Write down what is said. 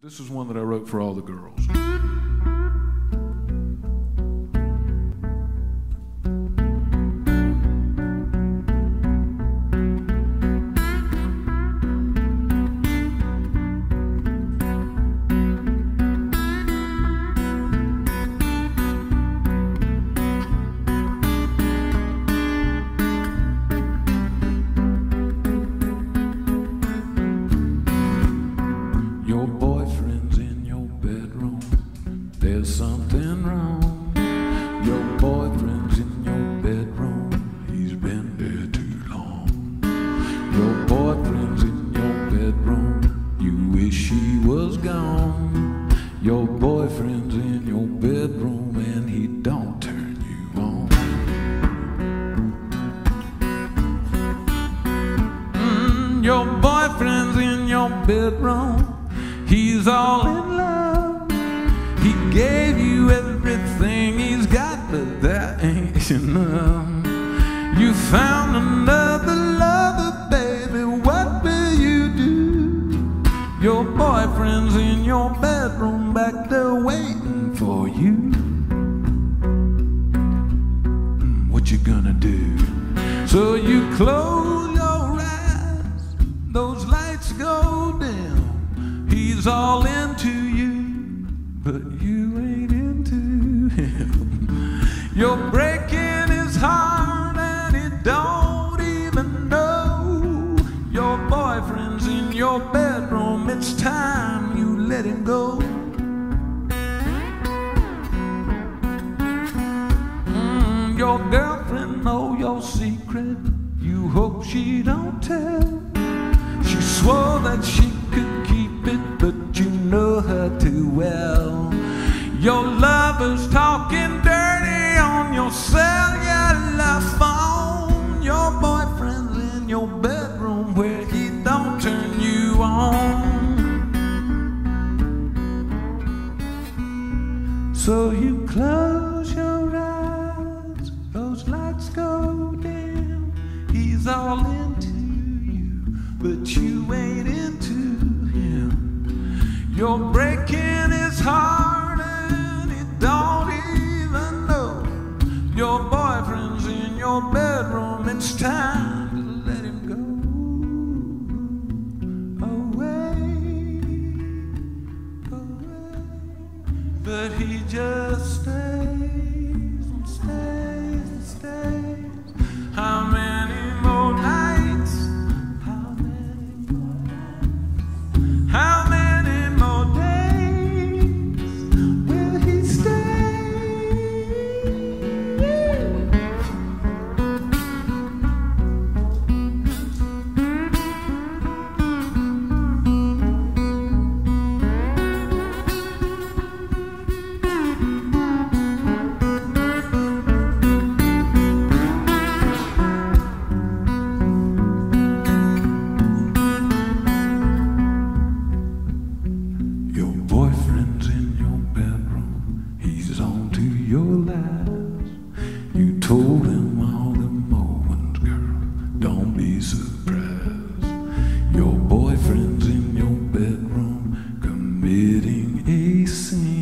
This is one that I wrote for all the girls. Your boyfriend's in your bedroom, there's something wrong. Your boyfriend's in your bedroom, he's been there too long. Your boyfriend's in your bedroom, you wish he was gone. Your boyfriend's in your bedroom and he don't turn you on. Your boyfriend's in your bedroom, he's all in love. He gave you everything he's got, but that ain't enough. You found another lover, baby, what will you do? Your boyfriend's in your bedroom, back there waiting for you. What you gonna do? So you close your eyes, those lights go dim. He's all into you, but you ain't into him. You're breaking his heart and he don't even know. Your boyfriend's in your bedroom, it's time you let him go. Your girlfriend know your secret, you hope she don't tell. She swore that she could keep it, but you know her too well. Your lover's talking dirty on your cellular phone. Your boyfriend's in your bedroom where he don't turn you on. So you close your eyes, those lights go dim. He's all into you, but you ain't into him. You're breaking his heart and he don't even know. Your boyfriend's in your bedroom, it's time to let him go away. But he just stays and stays and stays. How many more nights? How many more days will he stay? Your boyfriend's in your bedroom, he's on to your lies. You told him all the moments, girl, don't be surprised. Your boyfriend's in your bedroom, committing a sin.